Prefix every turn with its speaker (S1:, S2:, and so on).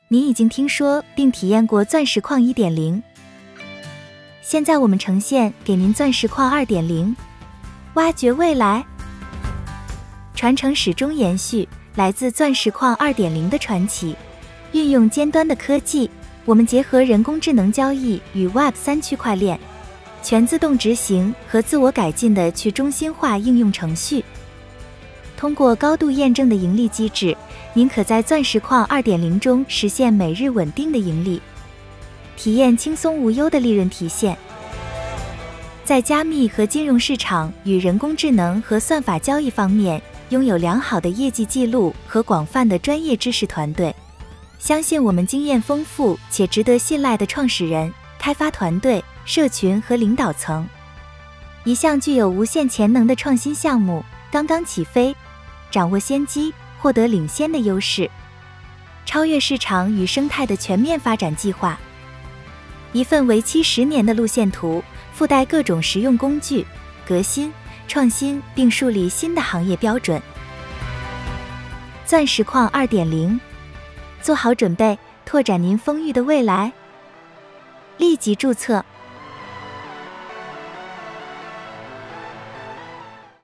S1: 你已经听说并体验过钻石矿 1.0， 现在我们呈现给您钻石矿 2.0， 挖掘未来。传承始终延续，来自钻石矿 2.0 的传奇。运用尖端的科技，我们结合人工智能交易与 Web3 区块链，全自动执行和自我改进的去中心化应用程序。通过高度验证的盈利机制，您可在钻石矿 2.0 中实现每日稳定的盈利，体验轻松无忧的利润体现。在加密和金融市场与人工智能和算法交易方面，拥有良好的业绩记录和广泛的专业知识团队。相信我们经验丰富且值得信赖的创始人、开发团队、社群和领导层。一项具有无限潜能的创新项目刚刚起飞，掌握先机，获得领先的优势，超越市场与生态的全面发展计划。一份为期10年的路线图，附带各种实用工具，革新、创新并树立新的行业标准。钻石矿 2.0， 做好准备，拓展您丰裕的未来。立即注册